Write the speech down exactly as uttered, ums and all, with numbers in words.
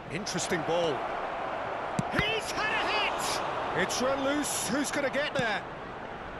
Interesting ball. He's had a hit! It's run loose. Who's going to get there?